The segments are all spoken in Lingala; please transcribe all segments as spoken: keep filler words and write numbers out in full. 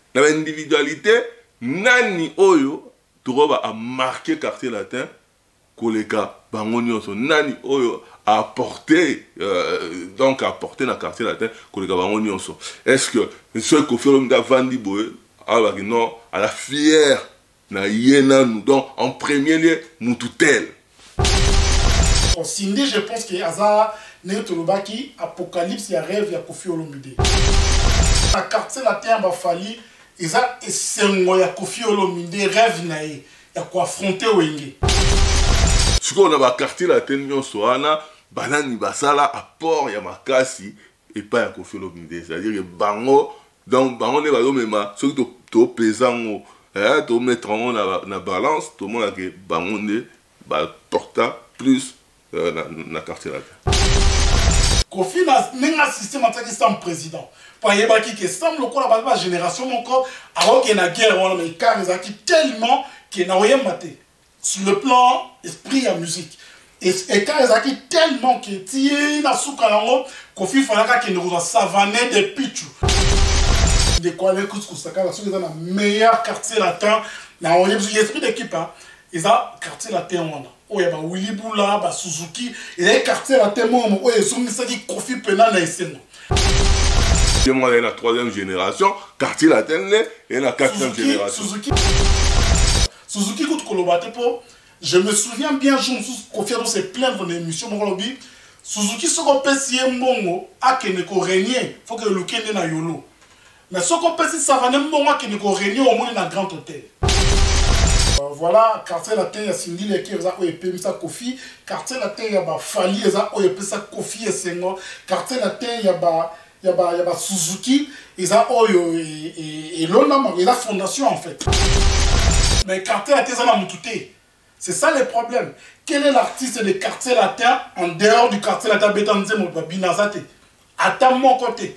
na individualité nani oyo turoba a marqué quartier latin koleka bango nyonso nani oyo a apporté euh, donc a apporté na quartier latin koleka bango nyonso. Est-ce que ce Koffi Olomide vandi boye alors que non à la fière na yena nous donc en premier lieu mututel. Au Sindé, je pense que Aza Neutolobaki apocalypse ya rêve ya Koffi Olomide. La quartier latin ba fali eza esengo ya Koffi Olomide rêve na ye ya ko affronter wenge. Ce qu'on a ba quartier latin nyonso wana banani basala apport ya makasi et pas ya Koffi Olomide, c'est-à-dire que bango donc bango ne bazo mema soki to to pesango eh to mettre en na na balance tout le monde que bango ne ba porta plus euh, na na quartier latin. Koffi na nenga système attaqué sans président. Pour y avoir qui semble au cours de la génération encore alors qu'il y a une guerre on mais car ils acquis tellement qu'il n'a rien maté sur le plan esprit et musique et et car ils acquis tellement que tié na soukalango Koffi falaka qu'il nous a savané de pichu de quoi les couscous ça car c'est dans la meilleur quartier latin na on y esprit d'équipe hein ils a quartier latin on oh ya ba Willy Bula ba Suzuki et les quartiers latin moi oh ils sont mis ça qui Koffi pena na isengo. Moi, il y a la troisième génération, quartier latin, et la quatrième Suzuki, génération. Suzuki, Suzuki, Suzuki, je me souviens bien, je me souviens de ces plaindre dans l'émission, Suzuki, ce qu'on peut si un bon, à qui ne peut régner, il faut que le Kenya na yolo. Mais ce qu'on peut si ça va un bon, à qui ne peut régner au moins dans un grand hôtel. Voilà, quartier latin, il y a Cindy, il y a qui est ça Koffi, quartier latin, il y a Fali, il y a ça Koffi et Senghor, quartier latin, il y a il y a ba, il y a ba Suzuki, ils ont Oyo et et et l'Onama, il y a la fondation en fait. Mais quartier latin ça n'a mutouté. C'est ça le problème. Quel est l'artiste de quartier latin en dehors du quartier latin Betanze mon Binazate? À mon côté.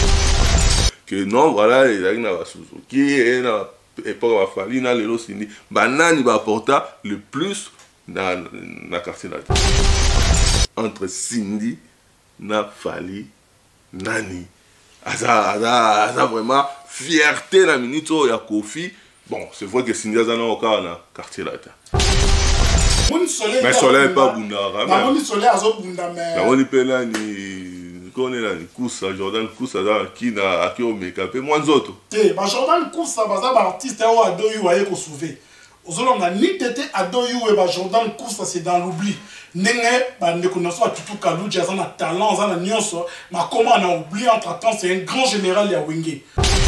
Que non voilà, il y a une Suzuki et na époque va falloir na lelo Cindy. Banani va apporter le plus dans na quartier latin. Entre Cindy na Fali Nani, aza, aza, aza vraiment fierté na minito ya Koffi. Bon, c'est vrai que Cindy aza na oka na quartier latin. Mais soleil pas bundara. Na moni soleil azo bunda mais. Na moni pena ni connaît là ni Kousa Jordan Kousa da qui na aki o make-up moi nzoto. Eh, ba Jordan Kousa baza ba artiste o adoyu waye ko sauver. Ozolonga ni tete adoyu we ba Jordan Kousa c'est dans l'oubli. Nenge ba ndeko na so tutu kaluja za na talent za na nyonso ma comment on a oublié entre temps c'est un grand général ya Wenge.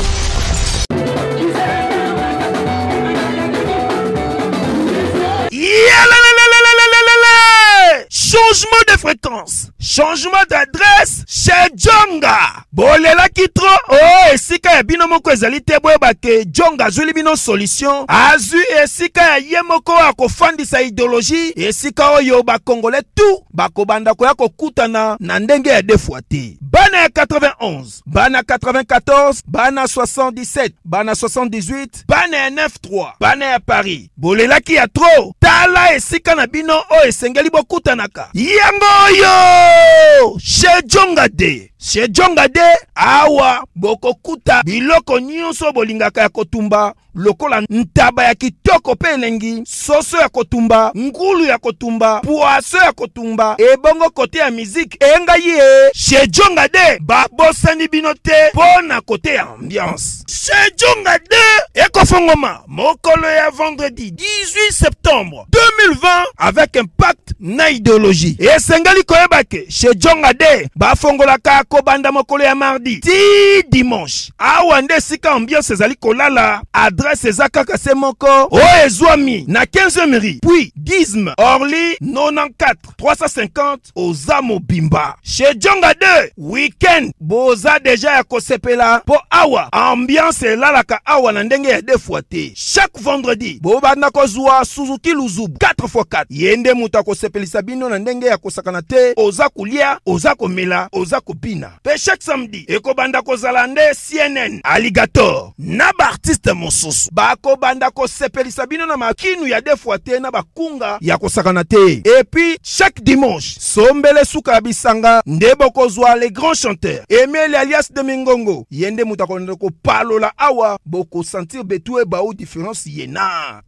Changement de fréquence, changement d'adresse chez Djonga. Bolela kitro, oh, esika ya bino moko ezali te boyeba ke Djonga zuli bino solution. Azu esika ya ye moko akofandisa idéologie, esika oyo ba congolais tout bakobanda ko ya kokutana na ndenge ya defwa te. Bana ya quatre-vingt-onze, bana quatre-vingt-quatorze, bana soixante-dix-sept, bana soixante-dix-huit, bana ya neuf trois, bana ya Paris. Bolela ki ya tro, tala esika na bino o esengeli bokutanaka. Yango yo! Chez Djonga de. Chez Djonga de, awa bokokuta biloko nyonso bolingaka ya kotumba. Lokola ntaba ya kitoko pe elengi, soso ya kotumba, ngulu ya kotumba, poaso ya kotumba, ebongo kote ya musique enga ye. Chez Djonga de, babosani binote pona kote ya ambiance. Chez Djonga de, eko fongoma, mokolo ya vendredi dix-huit septembre deux mille vingt avec Impact na idéologie. Et sengali koyebake, chez Djonga de, ba fongola ka kobanda mokolo ya mardi ti dimanche. Awande sika ambiance ezali kolala, adresse ezaka kase moko o ezwami na quinzième rue puis Gizme Orly quatre-vingt-quatorze trois cent cinquante Ozamo Bimba. Chez Djonga de weekend boza deja ya kosepela po awa ambiance elalaka awa na ndenge ya defwa te. Chaque vendredi bobanda kozwa Suzuki Luzubu quatre fois quatre yende muta kosepelisa bino na ndenge ya kosakana te, oza kulia, oza komela, oza kopina. Pe chaque samedi ekobanda kozala nde C N N Alligator na ba artiste mosusu bako banda ko sepelisa bino na makinu ya defwa te na bakunga ya kosakana te. Et puis chaque dimanche sombele suka bisanga ndebo kozwa les grands chanteur Emile alias de Mingongo yende mutakonde ko palola awa boko sentir betu e ba ou différence yena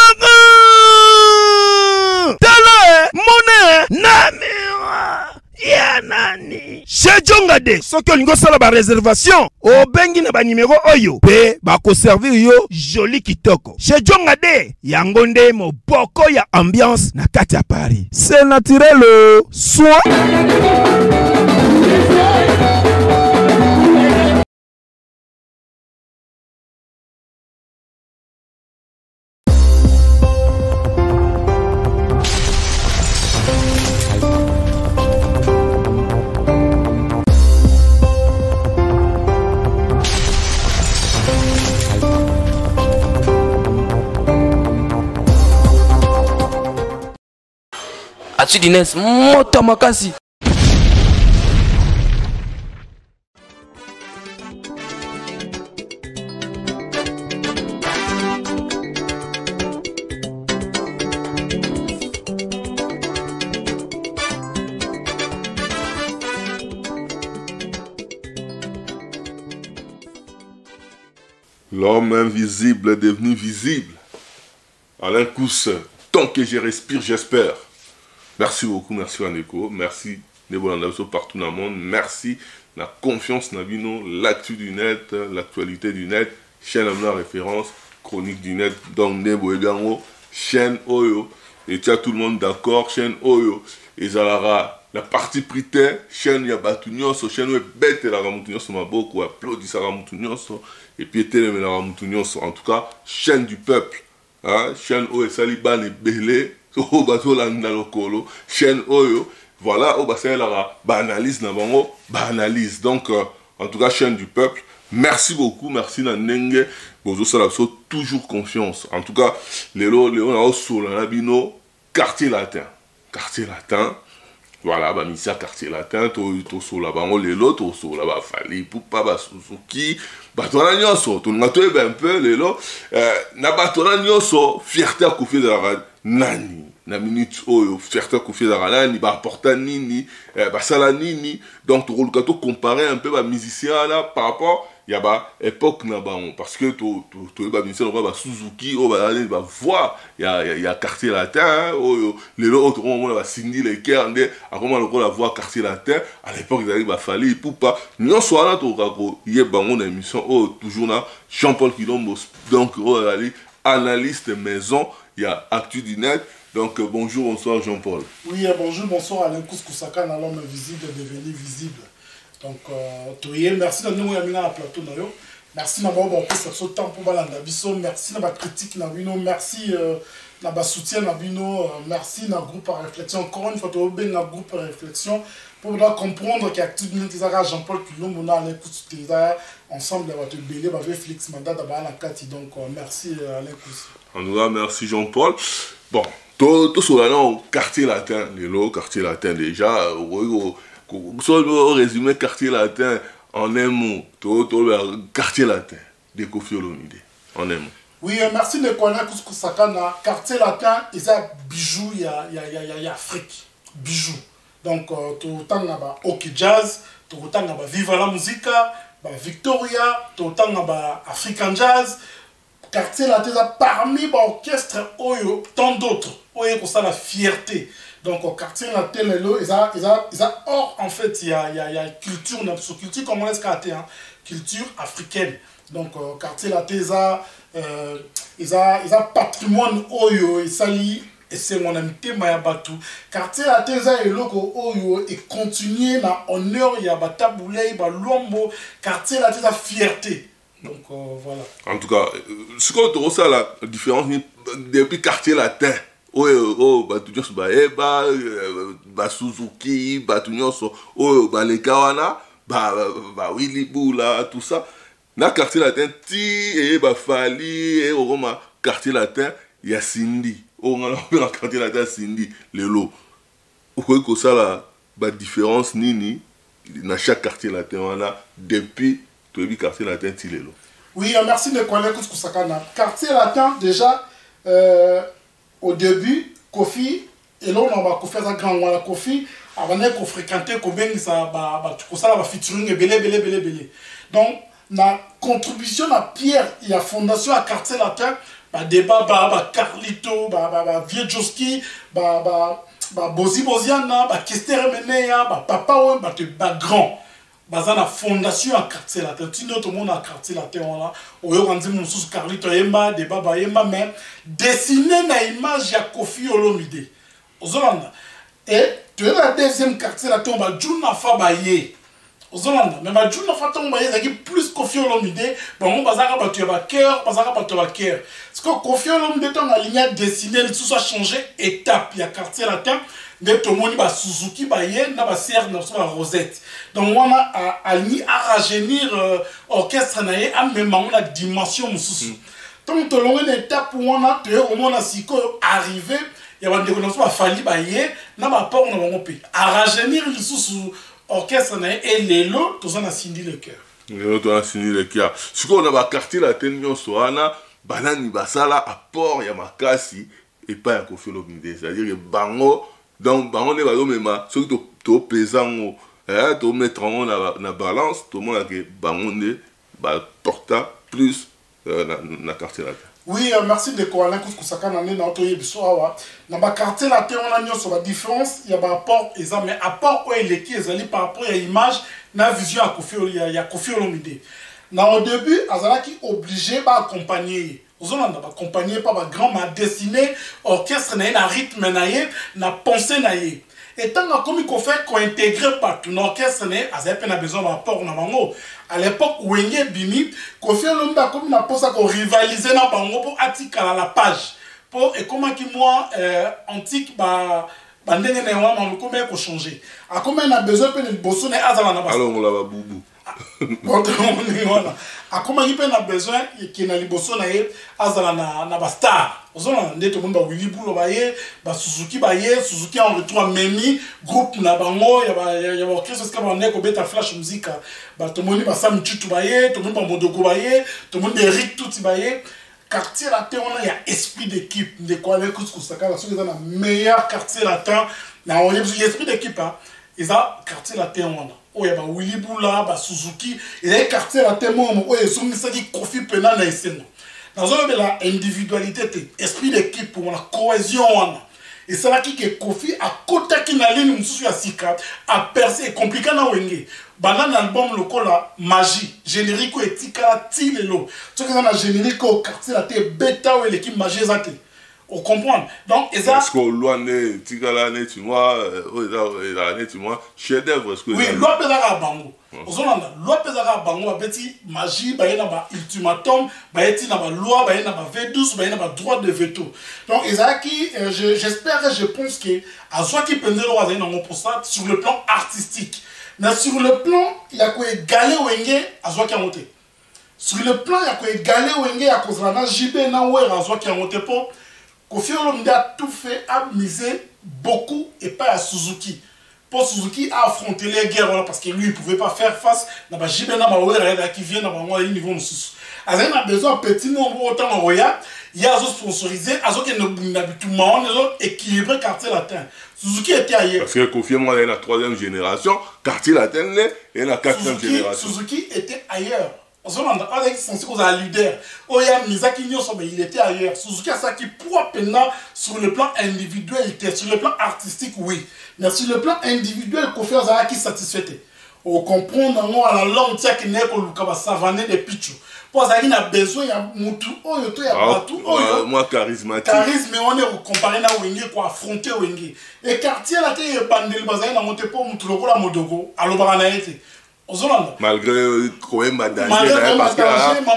tala mone namira ya nani chez Djonga de soki olingo sala ba réservation obengi na ba numéro oyo pe ba ko servir yo joli kitoko chez Djonga de yango nde moboko ya ambiance na kati ya Paris c'est naturel soit Atsidines moto makasi. L'homme invisible est devenu visible. Alain Cousse, tant que je respire, j'espère. Merci beaucoup, merci Waneko, merci Nebolandaso partout dans le monde, merci la confiance Nabino, l'actu du net, l'actualité du net, chaîne à la référence, chronique du net, donc Nebo et Biango, chaîne Oyo, et tu as tout le monde d'accord, chaîne Oyo, et Zalara, la partie prité, chaîne Yabatunios, chaîne Oyo, bête la Ramutunios, ma beaucoup, applaudis à Ramutunios, et puis Télé la Ramutunios, en tout cas, chaîne du peuple, hein, chaîne Oyo, Saliban et Belé, chaîne Oyo, voilà, oh, c'est la analyse, analyse. Donc, euh, en tout cas, chaîne du peuple, merci beaucoup, merci Nanenge, Bozo Salapso, toujours confiance. En tout cas, Lélo, Léo, Léo, Sola, Labino, quartier latin, quartier latin, voilà, bah, Misia, quartier latin, to Sola, Bango, Lélo, to Sola, bah, Fali, Poupa, bah, Suzuki, Batona Nyoso, tout le monde un peu, Lélo, na Batona Nyoso, fierté à Koufi de la Nani. Na minute oyo fierté ko fait la ni ba porta nini ba sala nini donc to rolukato comparer un peu ba musicien là par rapport ya ba époque na ba parce que to to to ba musicien ba Suzuki o ba ba voix ya ya quartier latin oyo les autres on ba Cindy les Kernde a comment le la voix quartier latin à l'époque ils arrivent à Fali Poupa non soit là to kako yé bango na émission oh toujours na Jean-Paul Kilombo donc oh ali analyste maison il y a actu du net. Donc, euh, bonjour, bonsoir Jean-Paul. Oui, euh, bonjour, bonsoir Alain Kouskoussaka, l'homme invisible devenu visible. Donc, euh, Toye, merci de nous amener à la plateau. Merci d'avoir bon, ce temps pour Balanda Bisso. Merci de la critique, merci de la soutien, merci de groupe à réflexion. Encore une fois, tu as un groupe à réflexion pour comprendre qu'il y a tout le monde qui a Jean-Paul Kilombo, Alain Kouskoussaka, ensemble, on va te béler, on va Félix Mandat, la Kati. Donc, merci Alain Kouskoussaka. En tout cas, merci Jean-Paul. Bon. Tout, tout sur le quartier latin, les lots, quartier latin déjà, au résumé quartier latin en un mot, tout, tout le quartier latin de Kofi Olomide, en un mot. Oui, merci de connaître ce que ça a. Quartier latin, il y a bijoux, il y a, il y a, il y a Afrique, bijoux. Donc, tout le temps, il y a OK Jazz, tout le temps, il y a Viva la Musica, Victoria, tout le temps, il y a African Jazz. Quartier latin, parmi les orchestres, tant d'autres. Oui, pour ça la fierté. Donc au quartier latin, ils ont or en fait il y a il y a, y a culture, notre culture comment est-ce qu'il y a culture africaine. Donc au quartier latin, ils ont euh, ils ont ils ont patrimoine oyo et sali et c'est mon amitié Mayabatu. Quartier latin, ils ont le logo oyo et continuer na honneur il y a bataboulé, ba lombo. Quartier latin, ils ont fierté. Donc euh, voilà. En tout cas, ce qu'on trouve ça la différence depuis quartier latin. Oh, oh, Batunios Baeba, Ba Suzuki, Batunios, oh, Ba Lekawana, Ba Willy Boula, tout ça. Dans le quartier latin, Ti, et Ba Fali, et au quartier latin, il y a Cindy. Oh, on a dans le quartier latin, Cindy, les lots. Vous voyez que ça, la différence, Nini, dans chaque quartier latin, on a depuis le quartier latin, les lots. Oui, merci de connaître ce que ça a. Quartier latin, déjà, euh, au début, Kofi, et là on va faire un grand Kofi, avant qu'on fréquentait qu'on ben ça bah bah tout ça va featuring belé belé belé belé. Donc na contribution à Pierre et à fondation à quartier latin bah débat bah bah Carlito bah bah bah Vieux Joski bah bah bah Bozi Boziana bah Kester Menea bah Papa ouais bah te bah grand bah ça la fondation à quartier latin tout le monde à quartier latin là au yo quand mon sous Carlito yemba débat bah yemba mais dessiner na image ya Kofi Olomide aux Hollande et tu es la deuxième quartier latin bah Juna Fabaye aux Hollande mais bah Juna Fabaye ça qui plus Kofi Olomide bah on bazaka bah tu as cœur bazaka bah tu as cœur parce que Kofi Olomide ton la ligne dessinée tout ça changé étape il y a quartier latin de tout le monde bah Suzuki bah yé na bah serre na bah Rosette donc on a à ni à rajeunir orchestre na yé à même on a dimension mususu donc tout le monde étape où on a tu au moins la siko arrivé il y a des connaissances bah fali bah yé na bah pas on a mon pays à rajeunir le sous orchestre na et les lots tout ça na Cindy le cœur les tout a Cindy le cœur ce qu'on a bah quartier latin nyonso ana banani basala apport ya makasi et pas ya Kofi Olomide c'est-à-dire que bango donc bango ne ba do mema ce que to pesant eh to mettre en na na balance tout le monde que bango ne ba porta plus na na quartier latin. Oui, euh, merci de quoi Alain Kousaka na na to yebiso awa na ba quartier latin on a nyonso ba différence il y a ba rapport et ça mais apport o eleki ezali par rapport à image na vision à Kofi ya ya Kofi Olomide. Na au début azala qui obligé ba accompagner aux Hollandais ba accompagner par ba grand ma dessiné orchestre na na rythme na ye na pensée na ye. Et tant comme il fait qu'on intègre partout l'orchestre né azala pe na besoin ba rapport na bango. À l'époque où il y a bimi, Kofi Olomide comme na posa ko rivaliser na bango pour atikala la page. Pour et comment qui moi euh, antique ba ba ndenge na wa ma ko ko changer. A comment na besoin pe le bosso na azala na ba. Alors on la ba boubou. Voilà. A comment il peut a besoin qui na liboso na ye azala na na ba star. Ozona ndeto monde ba Willy Bulo ba ye, ba Suzuki ba ye, Suzuki en retour Memi, groupe na bango ya ba ya ba orchestre ska ba neko beta flash musique. Ba to moni ba Sam Tutu ba ye, to moni ba Modoko ba ye, to moni Eric Tuti ba ye. Quartier latin on a ya esprit d'équipe de quoi avec Kousaka la dans la meilleur quartier latin na on y esprit d'équipe hein. Ils a quartier latin on a. Oh ya ba Willy Bula ba Suzuki et les quartiers latin mo oh ils sont ça qui Kofi pena na eseno. Dans un la individualité esprit d'équipe pour la cohésion on a. Et c'est là qui que Kofi a côté qui na ligne mususu ya sika a percé compliqué na wenge. Banana album lokola magie générique etika tilelo. Ce que ça na générique au quartier latin bêta ou l'équipe magie zate. On comprend. Donc, et ça. Est-ce que l'on est, tigala ne tu vois, la ne tu vois, chef d'œuvre, est-ce que. Oui, l'on peut à bango. Aux Hollandais, l'on peut à bango, abeti magie, bah y a ba ultimatum, bah y a ba loi, bah y a ba V douze, bah y a ba droit de veto. Donc, et ça qui, j'espère et je pense que, à soi qui pendait le roi dans mon poste sur le plan artistique. Mais sur le plan, il y a quoi égaler wenge à soi qui a monté. Sur le plan, il y a quoi égaler wenge à cause de la J B na ouais à soi qui a monté pour. Kofi Olomide a tout fait, a misé beaucoup et pas à Suzuki. Pour Suzuki a affronté les guerres parce que lui il ne pouvait pas faire face à J B na qui vient dans le niveau de Suzuki. Il a besoin d'un petit nombre autant en Roya, il y a sponsorisé, il y a habituellement équilibré quartier latin. Suzuki était ailleurs. Parce que Kofi Olomide est la troisième génération, quartier latin est la quatrième génération. Suzuki était ailleurs. On se demande, on est censé qu'on a un leader. Oh, il y a Misaki Nyoso, mais il était ailleurs. Suzuki a ça qui pourra peine sur le plan individuel, sur le plan artistique, oui. Mais sur le plan individuel, Kofi Olomide qui satisfait. On comprend non à la langue tia qui n'est que le savané de Pichu. Pour ça, il a besoin, il y a Moutou, oh, il y a Batou, oh, moi charismatique. Charisme, mais on est comparé à Wenge pour affronter Wenge. Et quartier là, il y a Bandel Bazaï, on a monté pour Moutou, la Modogo, à l'Obaranaïté. Malgré quand même ma danger parce que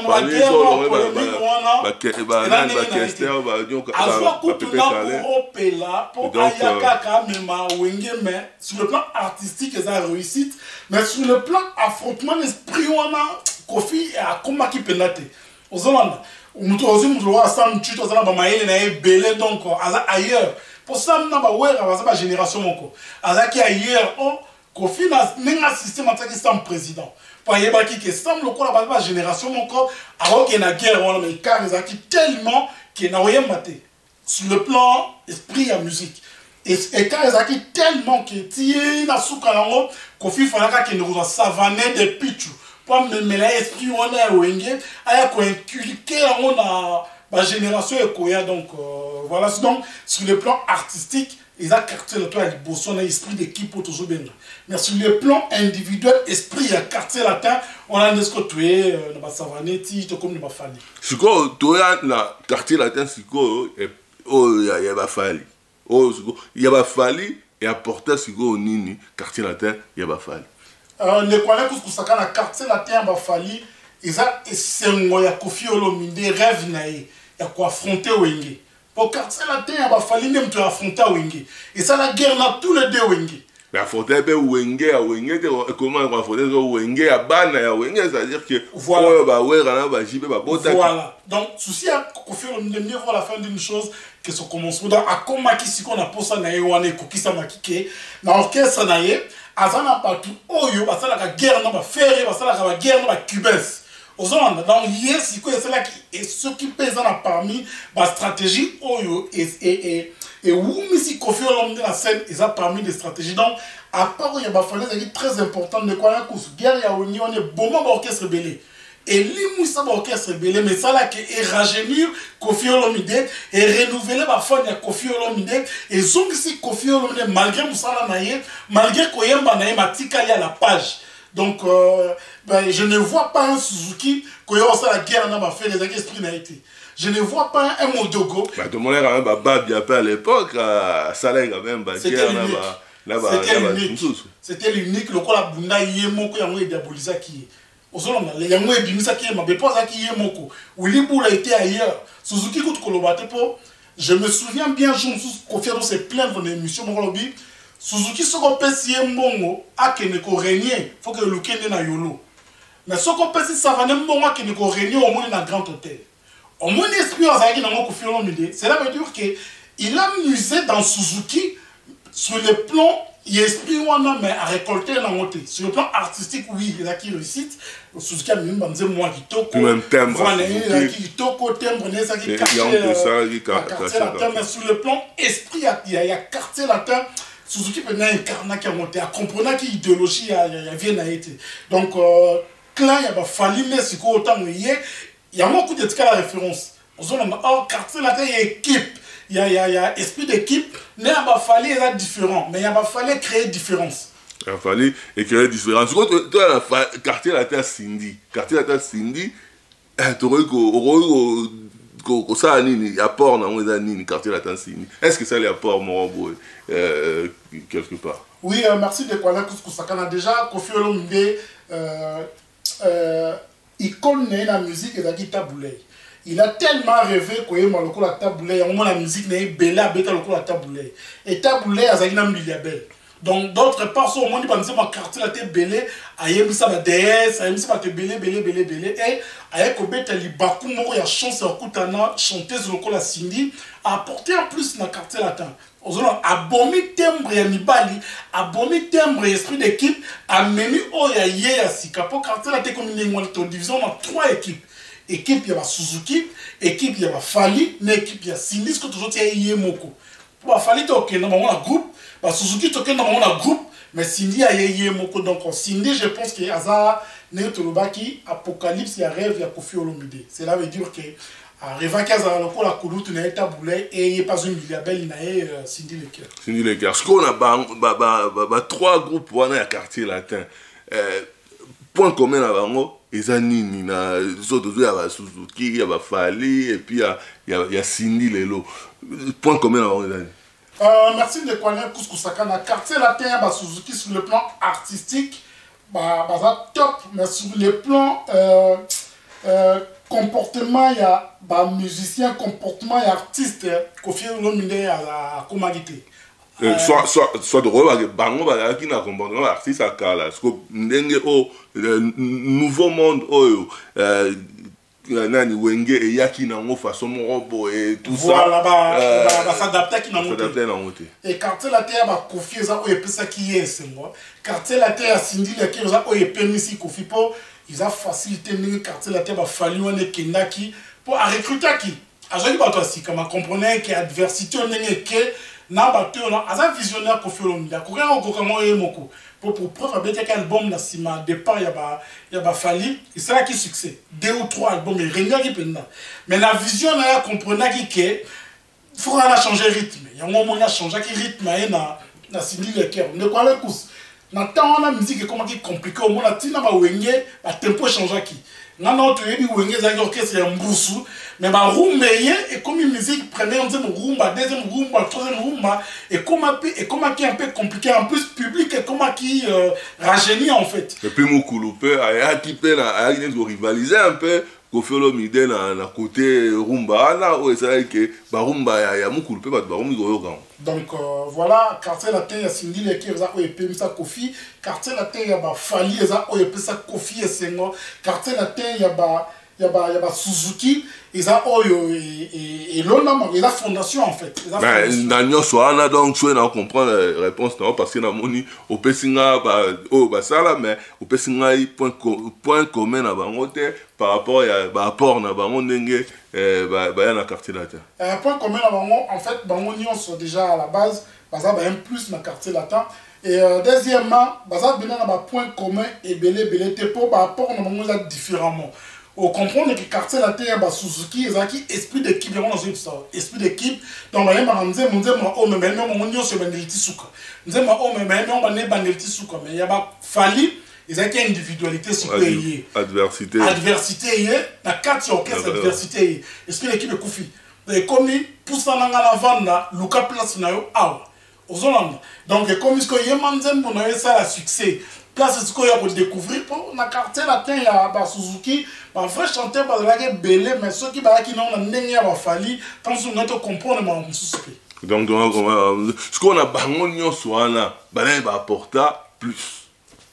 sur le plan artistique ils ont réussi mais sur le plan affrontement l'esprit on a Kofi a combat qui penate aux Hollandais on trouve aussi on voit ça on tue dans la bamaïle na belé donc ailleurs pour ça on a ba ouais la génération mon aza qui ailleurs on Kofi n'a même assisté à un président. Pour y avoir qui semble que la génération encore alors qu'il y a une guerre on mais car ils ont tellement qu'il n'a rien maté sur le plan esprit et musique. et quand ils ont tellement que tié na suka nango Kofi falaka que nous savaner des pichou pour me mêler esprit on a wenge aya ko inculquer on a la génération ekoya donc euh, voilà donc sur le plan artistique ils ont quartier le toit du bosson esprit d'équipe pour toujours bien mais sur le plan individuel esprit à quartier latin on a des que tu es na ba savaner ti to comme na ba fali siko to ya na quartier latin siko oh ya ya ba fali oh siko ya ba fali et apporter siko nini quartier latin ya ba fali euh ne connaît que ce que na quartier latin ba fali ils ont esengo ya Kofi Olomide rêve nae ya ko affronter wenge pour quartier latin ya ba fali même tu affronter wenge et ça la guerre na tous les deux wenge mais affronter be wenge ya wenge comment on affronter wenge ya bana ya wenge c'est à dire que voilà ba wera na ba jibe ba bota voilà donc souci à Kofi Olomide mieux voir la fin d'une chose que ce commencement dans akoma qui si qu'on a pour ça na wana ko kisa makike na orchestre na ye azana partout oyo basala ka guerre na ba faire basala ka guerre na ba cubes ozona dans yes iko c'est là qui et ce qui pèse dans parmi ba stratégie oyo et et et et où misi Kofi Olomide la scène ils a parmi des stratégies donc à part il y a ba fallait c'est très important de quoi la course guerre ya on est bon orchestre belé et lui ça orchestre belé mais ça là qui est rajeunir Kofi Olomide et renouveler ba fan ya Kofi Olomide et zongi si Kofi Olomide malgré musala naie malgré koyemba naie matika ya la page donc euh, ben, je ne vois pas un Suzuki koyo ça la guerre na ba fait les esprits na été je ne vois pas un Modogo bah tout le monde quand même baba bien à l'époque ça là quand même bah guerre na ba là-bas c'était l'unique le ko la bunda yemoko ya mo diaboliser qui ozolonga le yango ebimisa ki ma bepoza ki yemoko Ouliboula était ailleurs Suzuki kout kolobate po je me souviens bien je Kofi dans ses plaindre dans l'émission mon lobby Suzuki soko pesi mbongo akene ko régner faut que le kende na yolo mais soko pesi savane mbongo akene ko régner au moins dans grand hôtel au moins esprit azaki na Kofi Olomide cela veut dire que il a musé dans Suzuki sur le plan il esprit wana mais à récolter la montée sur le plan artistique oui il a qui réussite Suzuki a même banze moi qui toko même thème voilà il a qui toko thème ne ça qui cache mais sur le plan esprit il y a quartier latin Suzuki peut incarner qui a monté à comprendre qui idéologie il y a vient à été donc clan il y a fallu mais c'est quoi autant il y a il y a beaucoup de cas la référence aux on a quartier latin il y a équipe il y a, il y a, il y a esprit d'équipe, mais il va falloir être différent, mais il va falloir créer différence. Il va falloir créer différence. Toi, le quartier latin Cindy, quartier latin Cindy, tu aurais que ça a nini apport dans les années quartier latin Cindy. Est-ce que ça les apport mon euh, quelque part? Oui, euh, merci de quoi là que ça a déjà Kofi Olomide euh euh icône de la musique et la guitare boulay. Il a tellement rêvé qu'il y a la taboulé, on la musique n'est bella beta le la taboulé. Et taboulé a zagina milliabel. Donc d'autre part, au moins, il va ma quartier la tête belé, aïe mis ça la déesse, aïe mis ça te belé belé belé belé et aïe ko beta li baku moko ya chance à kutana chanteuse le la Cindy a apporté en plus na quartier latin. Ozona abomi timbre ya mibali, abomi timbre esprit d'équipe, a memi o ya ye ya sika pour quartier la tête comme une division dans trois équipes. Équipe il y a Suzuki, équipe il y a Fali, une équipe il y a Cindy, ce que toujours il y a Yemoko. Pour Fali tu ok dans mon groupe, bah Suzuki tu ok dans mon groupe, mais Cindy il y a Yemoko donc Cindy je pense que Aza Neutolobaki Apocalypse il y a rêve il y a Kofi Olomide. Cela veut dire que arriva kaza le ko la kulu tu n'as pas boulé et il y a pas une milliabelle il y a Cindy le cœur. Cindy le cœur. Ce qu'on a bah bah bah trois groupes on a quartier latin. Point commun à Bango. Et ça nini na surtout il y a Suzuki, il y a Fali et puis il y a il y a Cindy Lelo. Point commun avant les années. Euh merci de connaître Kouskou na quartier latin ba Suzuki sur le plan artistique bah bah top mais sur le plan euh, euh, comportement il y a bah musicien comportement et artiste Kofi Olomide à la Komagité. Euh, soit soit soit de revoir bango ba qui na comportement artiste à Kala parce que ndenge o nouveau monde oyo euh nani wenge et yaki na ngo façon robo et tout ça voilà ba ba s'adapter qui na monter s'adapter na monter et quartier la terre ba Kofi ça o epesa qui est c'est moi quartier la terre Cindy la qui ça o epemisi Kofi pour ils a facilité ni quartier la terre ba Fali on est kenaki pour recruter qui azali ba toi si comme comprenez que adversité on est que na bato na aza visionnaire Koffi Olomide akoka okokamo ye moko pour pour preuve abeti ka album na sima départ ya ba ya ba Fally et ça qui succès deux ou trois albums et renga qui penda mais la vision na ya comprendre qui que faut qu'on a changé rythme ya moment on a changé qui rythme na na Cindy Lecker ne quoi le coup na temps na musique comment qui compliqué au monde na tina ba wenge ba tempo changer qui na na to yebi wenge za orchestre ya mbusu mais ba rumba et comme une musique première deuxième rumba deuxième rumba troisième rumba et comme et comme qui est un peu compliqué en plus public et comme qui euh, rajeunit en fait et puis Mukulupe a qui peut a rivaliser un peu Koffi Olomide na na côté rumba là où c'est que ba rumba ya ya Mukulupe ba ba rumba yoga. Donc euh, voilà quartier latin ya Cindy Lecker za o epem sa Koffi quartier latin ya ba Fally za o epem sa Koffi esengo quartier latin ya ba ya ba ya ba Suzuki eza oyo et et l'ona et la fondation en fait mais na nyonso ana donc tu na comprendre la réponse non parce que na moni au pesinga ba o ba sala mais au pesinga point point commun na bango te par rapport ya ba apport na bango ndenge ba ba na quartier latin un point commun na bango en fait bango nyonso déjà à la base baza ba un plus na quartier latin et euh, deuxièmement baza bina na ba point commun et belé belé te pour ba apport na bango différemment. On comprend que le quartier latin y a Suzuki, il y a esprit d'équipe, il y a un esprit d'équipe. Donc, il y a un esprit d'équipe, il y a un esprit d'équipe, il y a un esprit d'équipe, mais il y a Fally, il y a une individualité supérieure. Adversité. Adversité, il y a quatre orchestres adversité. Esprit d'équipe est Koffi. Et comme pour ça, on a la vente, Luka Place, on a eu aux Hollandes. Donc, comme il y a un ça succès. Place ce qu'on a pour découvrir pour na quartier latin il y a ba Suzuki ba vrai chanteur ba la belé mais ceux qui ba qui non na ndenge ya ba Fally tant que on te comprendre ma mususupe donc ce qu'on a bango nyonso wana ba na ba apporta plus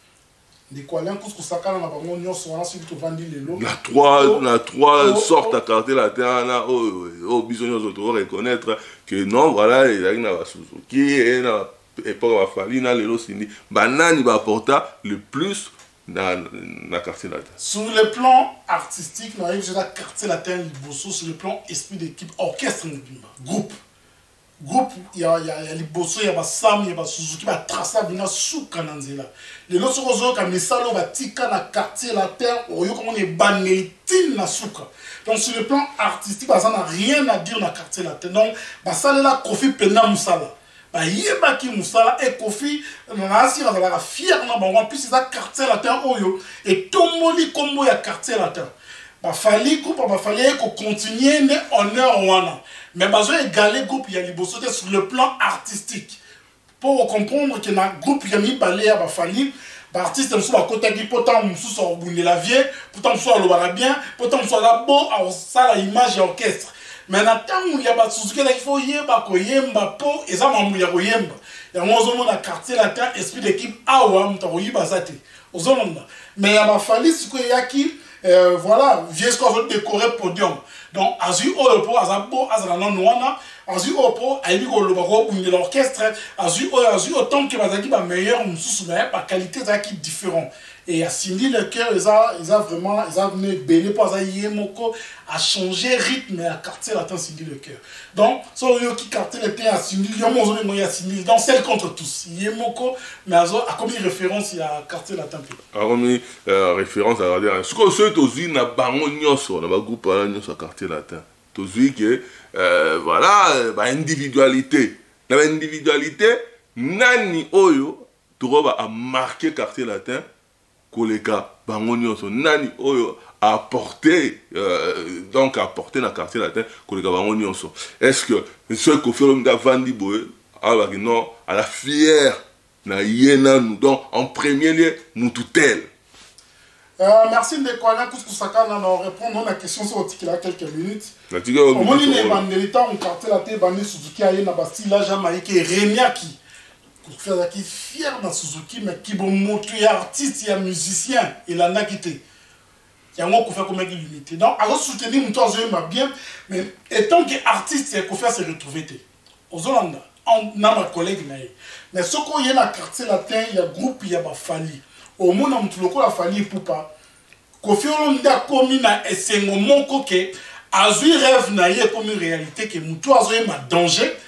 de quoi l'un coup ça kana na bango nyonso wana surtout vandi lelo la trois la trois sortes à quartier latin na oh oh besoin nous autres reconnaître que non voilà il y a une ba Suzuki et na et pour la Fally na lelo sindi banani va apporter le plus dans la quartier latin. Sur le plan artistique, nous arrivons à la quartier latin Liboso sur le plan esprit d'équipe, orchestre, groupe. Groupe, il y a il y a Liboso, il y a Sam, il y a Suzuki, il y a Trasa, il y a Souka Nanzela. Les autres choses comme les salons, il y a Tika na quartier latin, il y a comme on est banétine na Souka. Donc sur le plan artistique, ça n'a rien à dire dans la quartier latin. Donc, ça là Koffi Pena Moussala. Bah yebaki musala et Koffi na asira la fier na bango plus c'est ça quartier latin oyo et tomoli combo ya quartier latin ba Fally groupe ba Fally ko continuer ne honneur wana mais bazo égaler groupe ya Liboso sur le plan artistique pour comprendre que na groupe ya mi balé ya ba Fally ba artiste mso ba kota ki pourtant mso so bunde la vie pourtant mso lo bara bien pourtant mso la beau à ça la image et orchestre. Mais maintenant, il y a des Suzuki qui faut yemba ko yemba po et ça mamu ya ko yemba. Ya mozo na quartier latin esprit d'équipe awa mtako yiba zate. Ozonda. Mais il y a ma Fally siko yaki euh voilà, vieux ce qu'on veut décorer podium. Donc azu opo azabo azana non wana, azu opo aibi ko loba ko bunde l'orchestre, azu azu autant que bazaki ba meilleur mususu mais ba qualité zaki différent. Et à Cindy Lecker, ils ont ils ont vraiment ils ont venu belé pour ça yemoko a changé rythme à quartier latin Cindy Lecker. Donc sur le qui quartier latin à Cindy, il y a mon zone moi à Cindy dans celle contre tous. Yemoko mais à comme une référence il y a quartier latin. A comme référence à dire ce que ceux aussi na bango nyonso na ba groupe là nyonso quartier latin. Tous que voilà ba individualité. Na individualité nani oyo troba a marqué quartier latin. Koleka bango nyonso nani oyo a apporté euh, donc a apporté na quartier latin koleka bango nyonso est-ce que ce Koffi Olomide vandi boye alors que non à la fière na yena nous donc en premier lieu mututel. Euh, merci de quoi là tout ça quand on répondre à la question sur le là quelques minutes. Na tika au moins il est bandelita on quartier latin bandi Suzuki aye na bastille là Jamaïque Remiaki. Qui fier dans Suzuki mais qui bon moto ya artiste ya musicien il en a quitté il y a un qu'on fait comme il limité donc alors soutenir mon temps je m'aime bien mais étant que artiste il faut faire se retrouver aux Hollandais on a ma collègue mais ce qu'on y a dans quartier latin il y a groupe il y a ba Fally au monde on tout le coup la Fally pour pas Koffi Olomide comme na esengo moko ke azui rêve na ye comme une réalité que muto azoye ma danger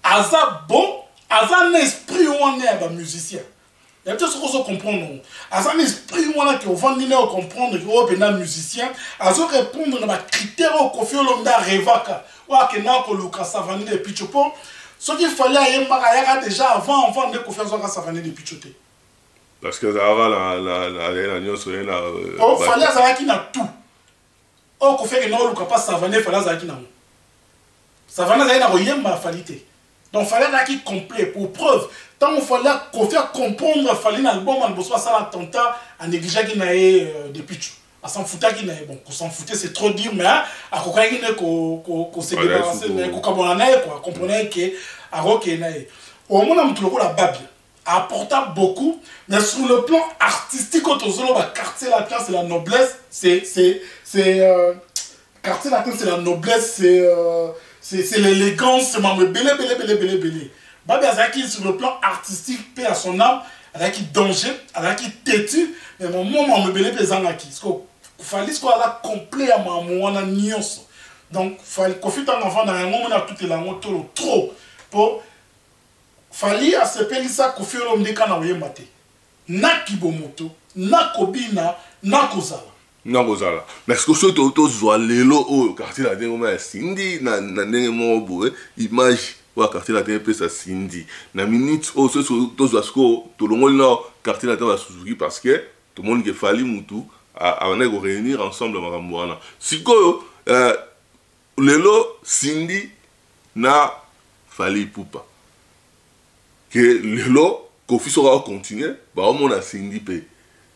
aza bon aza un esprit wana ya ba musicien. Il y a tout ce qu'on se comprend. Aza un esprit wana que on va ni comprendre que on est musicien, azo répondre na ba critères au Koffi Olomide revaka. Wa ke na ko Luka Savani de Pichopo. Ce qu'il fallait à Yemba déjà avant avant de Koffi Olomide Savani de Pichoté. Parce que ça va la la la la nion so na. Oh fallait ça qui na tout. Oh Koffi que na Luka pas Savani fallait ça qui na. Savani ça na Yemba fallait. Donc, il fallait qu'il complet. Pour preuve, tant qu'il fallait qu'on fasse comprendre, il fallait un album, on besoin ça l'attentat, à négliger qu'il y ait des pitchs. À s'en foutre qu'il y ait. Bon, qu'on s'en foutait, c'est trop dire, mais à quoi qu'il y ait qu'on s'est débarrassé, qu'on comprenait, qu'on comprenait qu'il y ait. Au moins, on a la Babie. Apporté beaucoup, mais sur le plan artistique, quand on se voit, quartier latin, c'est la noblesse. C'est. C'est. Quartier latin, c'est la noblesse, c'est. C'est l'élégance, c'est même belé, belé, belé, belé, belé. Babi Azaki, sur le plan artistique, paix à son âme, elle a qui danger, elle a qui têtu, mais mon moment me belé, belé, Zanaki. Parce qu'il fallait qu'on a complet à ma moana nios. Donc, il fallait qu'on fasse un enfant dans un moment où tout est là, trop, trop. Pour. Fallait à ce pays-là qu'on fait l'homme de Kanaouye Mate. Na Kibomoto, na Kobina, na Kozala. Non, Kozala. Mais ce que je veux dire, le quartier latin, c'est Cindy, na ndenge mo boe, image wa quartier latin pe sa Cindy. Na minute au ce to zo asko to longo na quartier latin wa Suzuki parce que tout le monde qui fali mutu avant de réunir ensemble makambo wana. Sikoyo euh lelo Cindy na fali pupa. Que lelo Koffi sera continuer, ba o mona Cindy pe.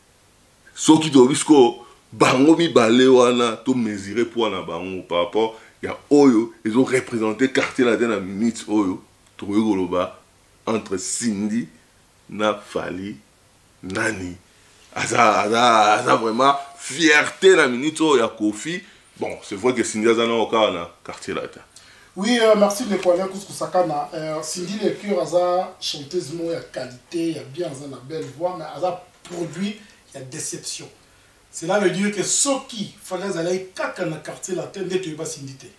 So qui do bisko bango mi balé wana to mesurer pour na bango par rapport ya oyo ils ont représenté quartier latin na minute oyo to goloba entre Cindy na Fali nani aza aza aza vraiment fierté na minute oyo ya Koffi. Bon, c'est vrai que Cindy aza na okana na quartier latin. Oui, euh, merci de quoi bien Kuskusakana. Euh, Cindy le cœur aza chanteuse mo ya qualité, ya bien aza na belle voix mais aza produit ya déception. Cela veut dire que ceux qui fallait aller kaka na quartier latin ne tu pas Cindy.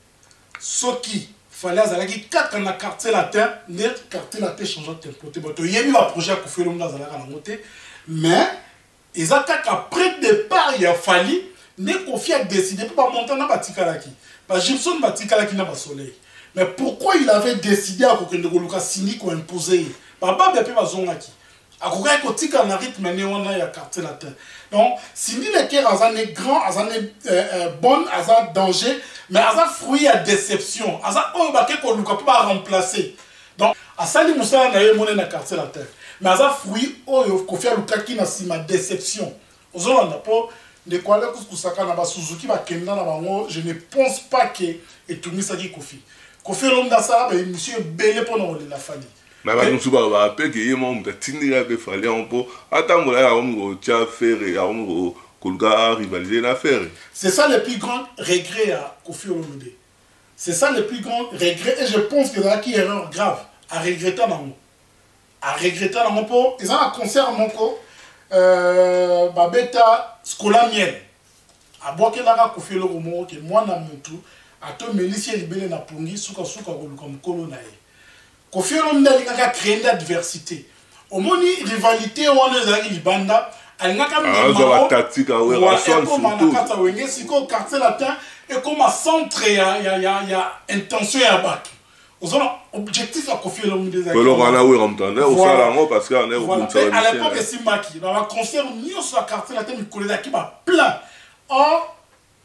Ceux qui fallait aller kaka na quartier latin ne quartier latin change de tempo. Tu y a mis un projet pour faire l'homme dans la montée, mais ils attaquent après départ il a fallu ne Koffi a décidé pour pas monter dans Batikalaki. Parce que Gibson Batikalaki n'a pas soleil. Mais pourquoi il avait décidé à Kokende Luka Cindy qu'on imposait? Papa bébé bazongaki. À quoi il y a un rythme néon ya quartier latin. Donc, Cindy le cœur a un grand, a un bon, a un danger, mais a un fruit à déception. A un oh bah que Luka peut pas remplacer. Donc, à Sali Moussa na eu monnaie na quartier latin. Mais a un fruit oh Koffi Luka qui na si ma déception. Aux autres on n'a pas de quoi là Kuskusaka na ba Suzuki ba Kenda na bango. Je ne pense pas que et tout mis ça dit Koffi. Koffi l'homme dans ça, ben monsieur belé pour nous la famille. Mais bah nous souvent va appeler que yé mon t'indira be fallait un peu attendre là on tia faire on kolga rivaliser l'affaire. C'est ça le plus grand regret à Koffi Olomide. C'est ça le plus grand regret et je pense que là qui erreur grave à regretter dans à regretter dans mon pot ils ont un concert mon co euh babeta scola miel à boire que là Koffi Olomide que moi na mutu à to milicie libéré na pungi suka suka comme colonel. Koffi Olomide a créé une adversité. Au moins, rivalité, on a une banda. Elle n'a qu'à me tactique à ouais, surtout. Quartier latin et comme un centre, il y a intention à battre. Aux objectif à Koffi Olomide. Alors, on a eu entendu, on a eu parce qu'on est au bout de ça. À l'époque, c'est Maki. Dans le concert, nous sur la quartier latin, nous connaissons qui va plein. Or,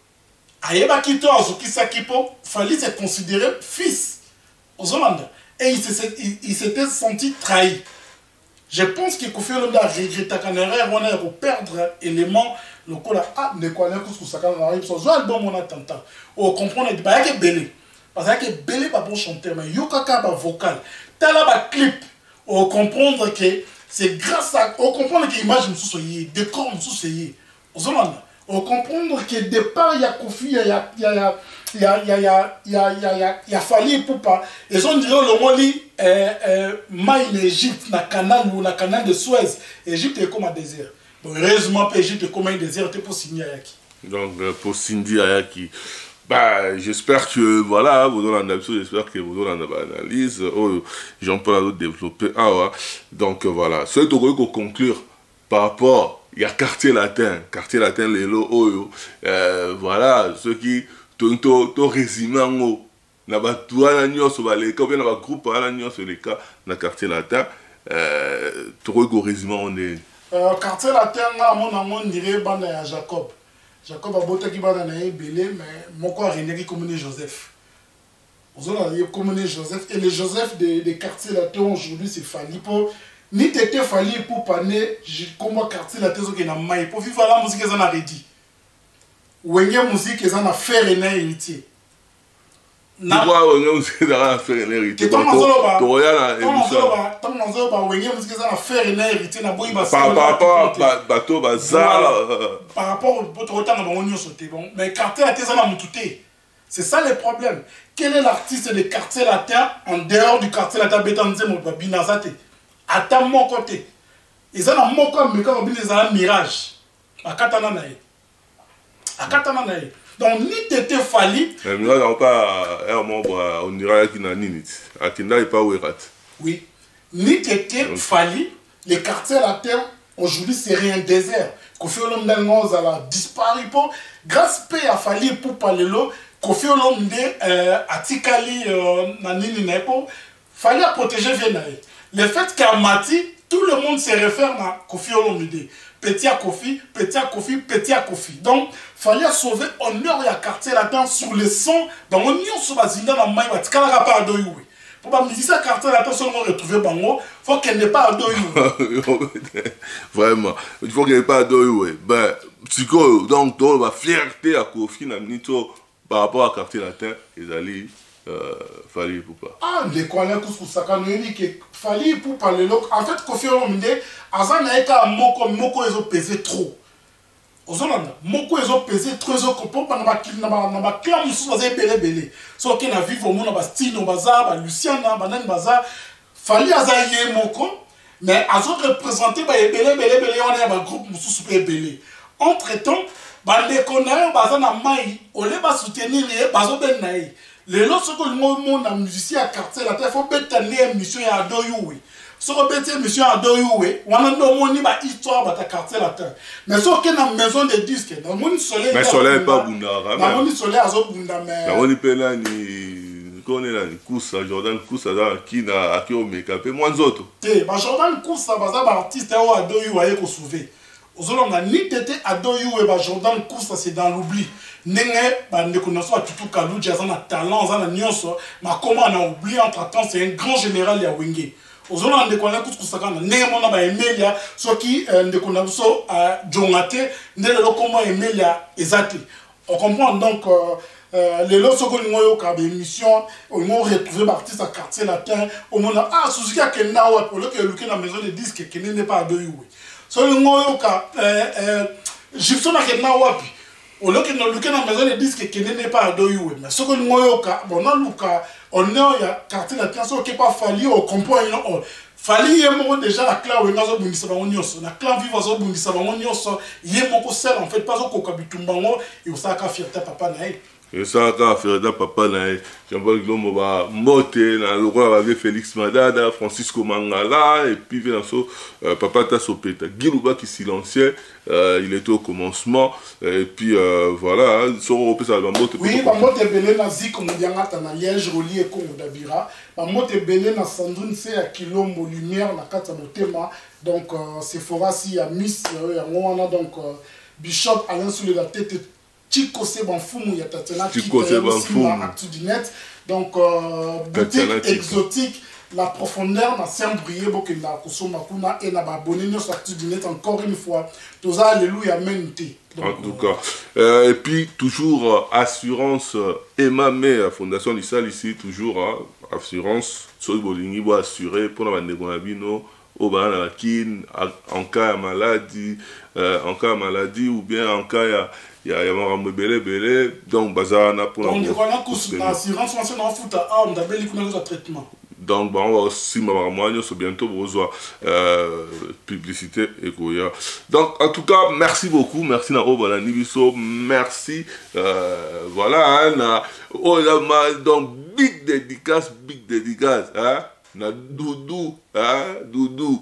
Ayeba Kito, Azuki Sakipo, fallait se considérer fils. Aux Hollandais. Et il s'était senti trahi. Je pense que Koffi Olomide a regretté qu'en erreur, on a perdre élément le coup là. Ah, ne quoi n'est-ce que ça quand arrive sur album on a tant. On comprend que bah que belé. Parce que belé pas bon chanteur mais yokaka ba vocal. Tel ba clip. On comprendre que c'est grâce à on comprendre que image nous soyez décor nous soyez. Aux Hollandais. On comprendre que départ il y a Koffi il y a il y a il y a il y a il y a il y a il y a il y a fallu pour pas ils ont dit le moli euh euh maï l'Égypte na canal ou na canal de Suez. Égypte est comme un désert. Bon heureusement Égypte est comme un désert pour signer Ayaki. Donc pour Cindy Ayaki Bah, j'espère que, voilà, vous donnez un avis, j'espère que vous donnez une analyse. Oh, j'en peux d'autres développer. Ah ouais. Donc, voilà. Ce que je veux conclure par rapport, il y a quartier latin, quartier latin, les lots, oh, euh, voilà, ceux qui, tu résumé en haut. Na ba toi na nyonso ba les combien na ba groupe na nyonso les cas na quartier latin euh trop go résumé on est euh quartier latin na mon amon dirait banda ya Jacob Jacob a boté ki banda na ebelé mais moko a René comme Joseph ozona y comme Joseph et les Joseph des des quartiers latin aujourd'hui c'est Fali pour ni tété Fali pour paner comment quartier latin zo ke na mai pour vivre la musique ça na redi wenge musique ça na faire na héritier. Pourquoi on a aussi faire un héritier? Par rapport à bateau, bazar. Par rapport au autant de sauté. Mais quartier latin, ça n'a mouté. C'est ça le problème. Quel est l'artiste de quartier latin en dehors du quartier latin bétanzé mon binazate? À mon côté. Ils ont mon côté, mais quand on dit un mirage. À Katana naï. À Katana naï. Donc, ni t'étais Fali. Mais nous n'avons pas un membre, on dirait qu'il n'a ni ni. À qui n'a pas ouérat. Oui. Ni t'étais Fali, les quartiers latins, aujourd'hui, c'est rien désert. Kofi Olomide a disparu. Grâce à Fali pour parler là, Kofi Olomide a tikali nanini nepo. Fali a protégé Viennaï. Le fait qu'à Mati, tout le monde se réfère à Kofi Olomide. Petit à Kofi, petit à Kofi, petit à Kofi. Donc, il fallait sauver honneur et quartier latin sur le son. Dans l'union sur la Zinda, dans le maïs, il n'y a pas à Doyoué. Pour que musicien quartier latin seulement retrouver Bango, il faut qu'elle n'ait pas à Doyoué. Vraiment, il faut qu'elle n'ait pas à Doyoué. Ben, psycho, donc, dans la fierté à Kofi, par rapport à quartier latin, ils allaient. Euh, Fali pour pas. Ah, les collègues qui sont Fali pour parler. En fait, Kofi Olomide, Azan n'a été à Moko, Moko ils ont pesé trop. Ozolanda, Moko ils ont pesé trop, ils ont compris, ils ont clan, ils ont belé belé. Sauf qu'ils ont vécu au monde, ils ont Stino Bazar, Lucien, Banan Bazar. Fali Azaye Moko, mais ils ont représenté, ils ont belé belé belé, on est un groupe, ils sont super belé. Entre temps, les connards, ils ont maï, on les va soutenir, ils ont ben naï. Les autres, ce que le monde a musicien à quartier, la il faut mettre une émission à Doyoué. Ce qu'on met une émission à Doyoué, on a une histoire de quartier latin. Mais ce qu'on a une maison de disques, dans le monde soleil. Mais soleil pas Bundara. Dans le monde soleil, à Zobunda. Dans le monde pénal, ni. Qu'on est là, ni Koussa, Jordan Koussa, qui n'a acquis au make-up, et moins d'autres. Jordan Koussa, c'est un artiste à Doyoué qu'on sauvé. On a ni tété à Doyoué, Jordan Koussa, c'est dans l'oubli. Nenge, bah, ne connaissons pas tout Kalou, Jazan a talent, Zan a nyonso, mais comment on a oublié entre temps, c'est un grand général ya Wenge. Aux autres, on ne connaît pas tout ça, Nenge, on a Emelia, ce qui ne connaît pas Djongate, ne le comment Emelia Ezate. On comprend donc, les lots sont connus au émission, on a retrouvé l'artiste à quartier latin, on a ah, Suzuki a Kenawa, pour le que le la maison de disques, qui n'est pas à Doyoué. So, le cas, Gibson a Kenawa, au lieu que nous lukions dans la maison de disques qui n'est pas à Doyoué. Mais ce que nous avons, bon, on a un quartier latin, ce qui n'est pas fallu, on comprend, Fali yemo déjà la clan où ngazo bundisa bango nyonso na clan viva zo bundisa bango nyonso yemo ko sel en fait pas zo ko kabitumbango et osaka fierté papa na e et ça ka fierté papa na e Jean-Paul Glomo ba moté na le roi avec Félix Madada Francisco Mangala et puis vient so euh, papa ta sopeta Gilouba qui silencieux euh, il était au commencement et puis euh, voilà so repé ça ba moté oui ba moté belé na ziko mudianga na Liège relié Congo d'Abira ba moté belé na Sandrine c'est à Kilombo lumière na kata motema donc euh, c'est fora si à Miss ya ngwana donc euh, Bishop Alain Soule la tête Chico Sebanfumu ya Tatiana qui est actu du net donc euh, boutique exotique la profondeur na Saint-Brieuc bokenda kosoma kuna et na ba bonino sur actu du net encore une fois tous alléluia menti en tout cas euh, et puis toujours euh, assurance euh, Emma May fondation Lissal ici toujours hein, assurance sur bolingi bo assurer pour na ndeko na bino au bas na kin en cas de maladie euh, en cas de maladie ou bien en cas ya il y a un belé belé donc bazana pour donc on a assurance on s'en fout à on d'abel qu'on a traitement donc bah, on va aussi m'avoir sur bientôt besoin euh, publicité et quoi. Donc en tout cas merci beaucoup, merci na Obala Nibiso, merci euh, voilà hein, na oh là donc big dédicace, big dédicace hein, na Doudou hein, Doudou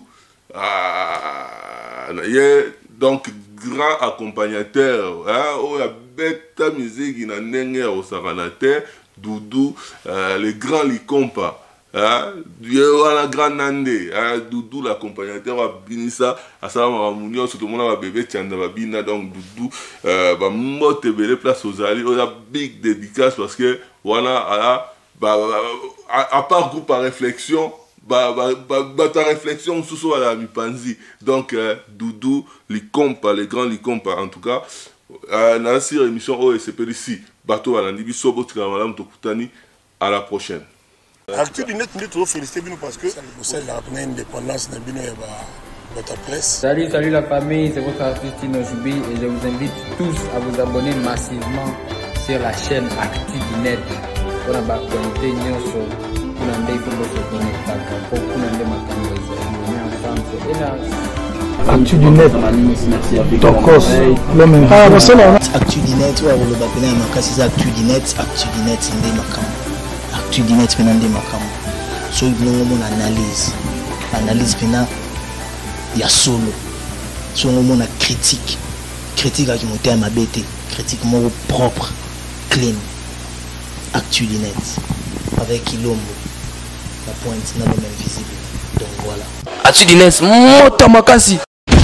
ah yeah, donc grand accompagnateur hein, oh la bête musique in a nenge au Saranate Doudou euh, le grand Likompa hein, la grand Nande hein, Doudou l'accompagnateur a binisa à ça on surtout mon bébé Tchanda babina donc Doudou euh, bah mote belle place aux alliés on a big dédicace parce que voilà à bah à part groupe par réflexion bah bah bah ta réflexion sous à la mipanzi donc euh, Doudou Likompa les grands Likompa en tout cas euh, dans cette émission O S P ici bateau à la Nibiso Botkamalam Tokutani à la prochaine. Actu du net, nous devons féliciter parce que c'est la première indépendance de notre presse. Salut, salut la famille, c'est votre artiste Tino Joubi et je vous invite tous à vous abonner massivement sur la chaîne Actu du net. Pour la actualité, nous sommes pour l'année pour se connecter pour l'année matin on est ensemble. Actu du net, Tokos, le même. Ah, bah c'est là. Actu du net, ouais, on le baptême en cas c'est Actu du net, Actu du net, c'est des macam. Actu du net, c'est des macam. So nous on analyse, analyse pena, il y a solo. So nous on a critique, critique avec mon terme abété, critique mon propre, clean. Actu du net, avec Ilombo, la pointe n'a pas même visible. Donc voilà. Actu du net, Mota Makasi.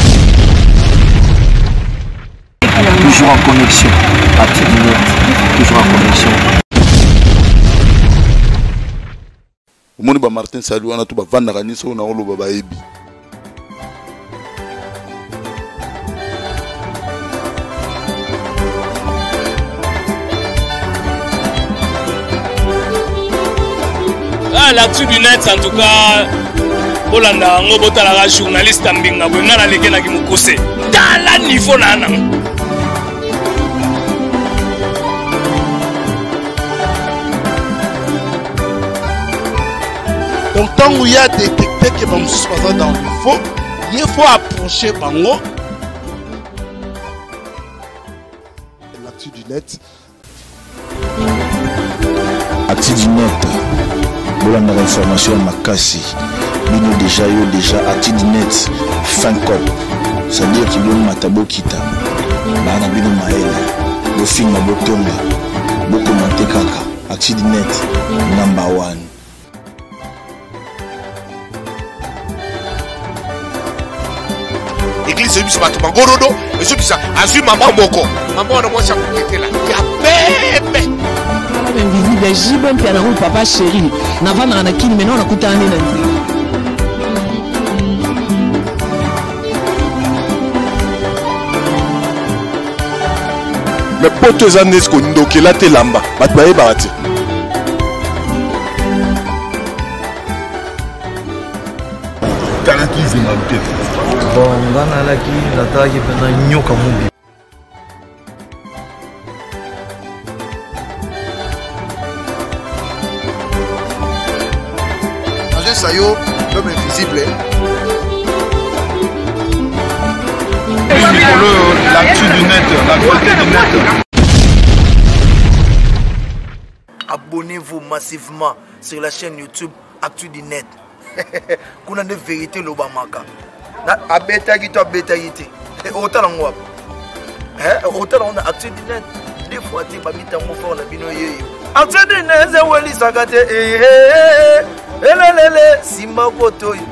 Toujours en connexion. Actu du net, toujours en connexion. Moni ba Martin Salut on a tout ba vanda kanisa on a olo ba baebi. Ah l'actu du net en tout cas Olanda ngobota la journaliste mbinga bwenga na leke na kimukose. Tala niveau nana. Donc, tant qu'il y a détecté que Bango soit dans le faux, il faut approcher Bango. L'actu du net. Actu du net. Bolanda information Makasi. Bino déjà yo déjà Actu du net. Fin code. C'est-à-dire qu'il y a Matabo Kita. Bana bino maele. Bo film bo tonga. Bo commenter kaka. Actu du net. Number one. Église c'est juste battement gorodo et c'est ça azui maman moko maman on a moi ça était là il y a bébé invisible jibe mpia na huyu papa chéri na vana na kini maintenant on a kutana na mais poto ezandes ko ndokela te lamba bat baye barati Kanaki na tete. Bon, ngana laki nataki pena nyoka mumbi. Agent Sayo, l'homme invisible. L'actu du net, l'actualité du net. Abonnez-vous massivement sur la chaîne YouTube Actu du net. Kuna de vérité lobamaka na abeta gito abeta gite autant en wap eh autant on a Actu du net des fois ti babita mo fa na bino yeyo Actu du net ze weli sagate eh eh elelele simba koto